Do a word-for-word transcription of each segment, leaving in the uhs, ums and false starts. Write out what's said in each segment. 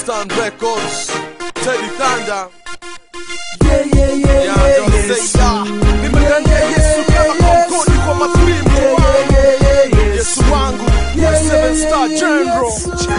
Stan Records, Teddy Thunder. Yeah, yeah, yeah, yeah, yeah, yes. Nimegania Yesu kama konkoni kwa mapimbo wangu. Yesu wangu, seven star general.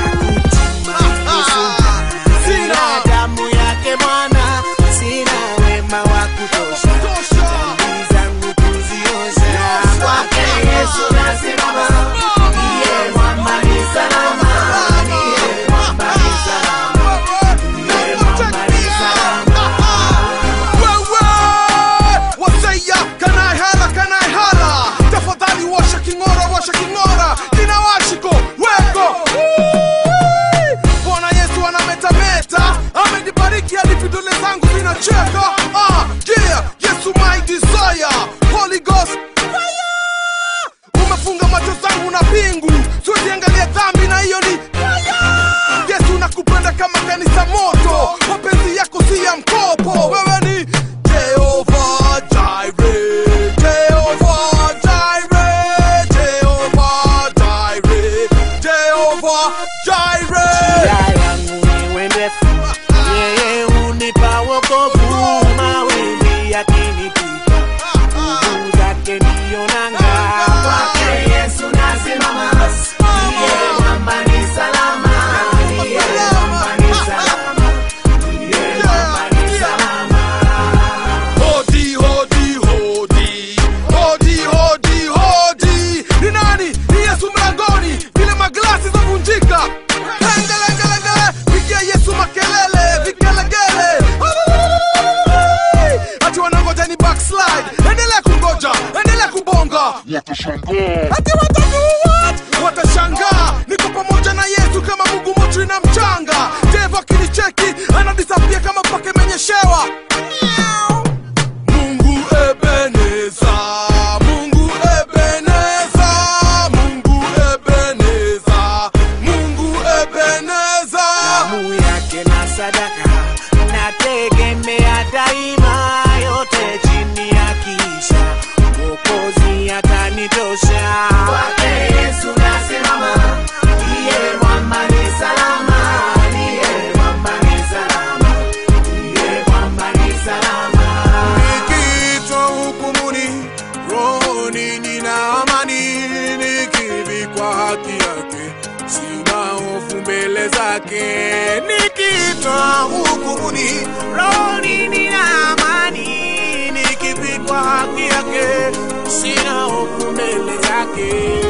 Sina damu yake Bwana, sina wema wa kutosha. Dhambi zangu kuziosha, kwake Yesu nasimama. Ndiye mwamba ni salama, ndiye mwamba ni salama, ndiye mwamba ni salama. Wewe, wasaya, can I hala, can I hala? Tafadhali washa kingora, washa kingora. Jina washiko, weko. Bwana Yesu anametameta, amenibariki hadi vidole zangu vinacheka. Ah, yeah, Yesu my desire. Holy Ghost, fire. Umefunga macho zangu na pingu, siwezi angalia dhambi na hiyo ni fire. Yesu nakupenda kama kanisa moto, mapenzi yako si ya mkopo. Wewe ni Jehovah Jireh, Jehovah Jireh, Jehovah Jireh, Jehovah Jireh. Njia yangu iwe ndefu, yeye hunipa wokovu. Mawimbi yakinipita, nguvu zake ndiyo nanga. Kwake Yesu nasimama, ndiye mwamba ni salama, ndiye mwamba ni salama, ndiye mwamba ni salama. Hodi, hodi, hodi, hodi, hodi, hodi. Ni nani? Ni Yesu mlangoni, vile maglasi zavunjika. Lenga, lenga, lenga, pigia Yesu makelele, vigelegele. Ati wanangoja ni backslide, endelea kungoja, endelea kubonga. Watashangaa. Ati watadu what? Watashangaa. Niko pamoja na Yesu kama Mungu motri na mchanga. Devo akinicheki, anadisapia kama pake menyeshewa. Mungu Ebeneza, Mungu Ebeneza, Mungu Ebeneza, Mungu Ebeneza. Damu yake na sadaka nategemea daima, yote chini ya kisha Mwokozi atanitosha. Kwake Yesu nasimama, ndiye mwamba ni salama, ndiye mwamba ni salama, ndiye mwamba ni salama. Nikiitwa hukumuni, rohoni nina amani. Nikivikwa haki yake, sina hofu mbele zake. Nikiitwa hukumuni, rohoni nina amani. Nikivikwa haki yake, sina hofu mbele zake.